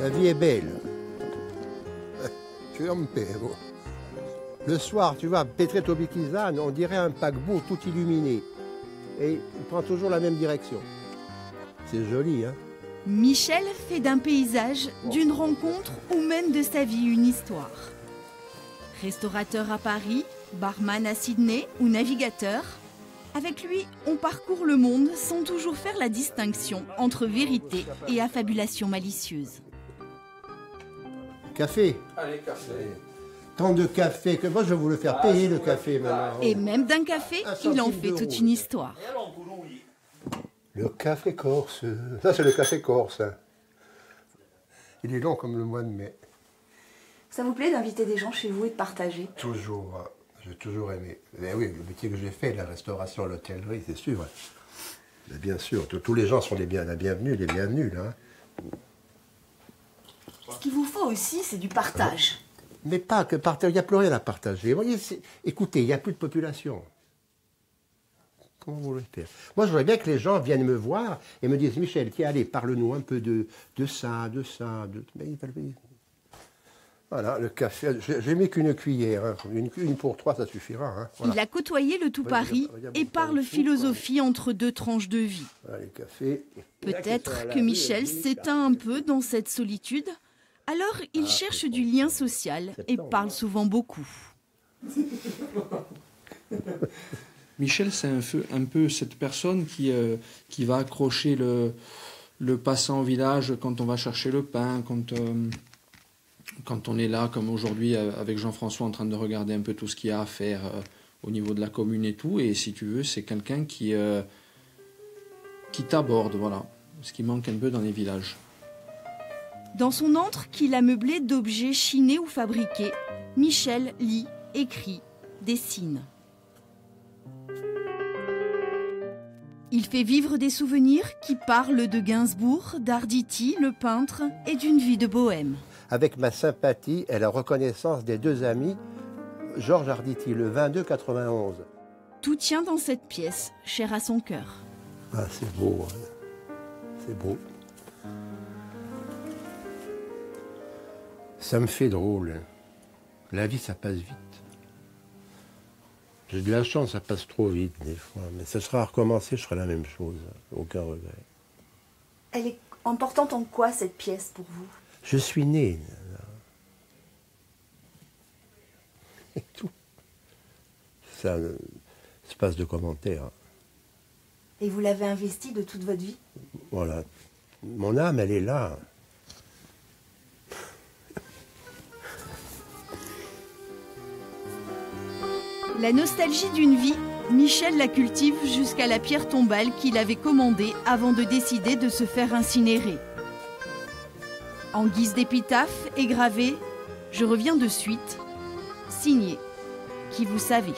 La vie est belle. Tu en perds. Le soir, tu vois, Petret-Tobikizan, on dirait un paquebot tout illuminé. Et il prend toujours la même direction. C'est joli, hein? Michel fait d'un paysage, d'une rencontre ou même de sa vie une histoire. Restaurateur à Paris, barman à Sydney ou navigateur, avec lui, on parcourt le monde sans toujours faire la distinction entre vérité et affabulation malicieuse. Café. Allez, café. Tant de café que moi je vais vous le faire payer le café maintenant. Et même d'un café, il en fait toute une histoire. Le café corse. Ça c'est le café corse. Il est long comme le mois de mai. Ça vous plaît d'inviter des gens chez vous et de partager? Toujours. J'ai toujours aimé. Et oui, le métier que j'ai fait, la restauration, l'hôtellerie, c'est sûr. Mais bien sûr, tous les gens sont la bienvenue, les bienvenus là. Ce qu'il vous faut aussi, c'est du partage. Mais pas que partager, il n'y a plus rien à partager. Vous voyez, écoutez, il n'y a plus de population. Comment vous voulez faire? Moi, je voudrais bien que les gens viennent me voir et me disent, Michel, tiens, allez, parle-nous un peu de ça. Mais ils veulent... Voilà, le café, j'ai mis qu'une cuillère, hein. Une pour 3, ça suffira. Hein. Voilà. Il a côtoyé le tout Paris et parle philosophie entre deux tranches de vie. Voilà, les cafés. Peut-être que Michel s'éteint un peu dans cette solitude. Alors, il cherche du lien social et parle souvent beaucoup. Michel, c'est un peu cette personne qui va accrocher le passant au village quand on va chercher le pain, quand on est là, comme aujourd'hui, avec Jean-François, en train de regarder un peu tout ce qu'il y a à faire au niveau de la commune et tout. Et si tu veux, c'est quelqu'un qui t'aborde, voilà, ce qui manque un peu dans les villages. Dans son antre qu'il a meublé d'objets chinés ou fabriqués, Michel lit, écrit, dessine. Il fait vivre des souvenirs qui parlent de Gainsbourg, d'Arditi, le peintre, et d'une vie de bohème. Avec ma sympathie et la reconnaissance des deux amis, Georges Arditi, le 22-91. Tout tient dans cette pièce, chère à son cœur. Ah, c'est beau, hein. C'est beau. Ça me fait drôle. La vie, ça passe vite. J'ai de la chance, ça passe trop vite des fois. Mais ça sera à recommencer, je ferai la même chose. Aucun regret. Elle est importante en quoi, cette pièce, pour vous? Je suis né. Et tout. Ça, c'est pas de commentaires. Et vous l'avez investi de toute votre vie? Voilà. Mon âme, elle est là. La nostalgie d'une vie, Michel la cultive jusqu'à la pierre tombale qu'il avait commandée avant de décider de se faire incinérer. En guise d'épitaphe est gravé « Je reviens de suite », signé « Qui vous savez ».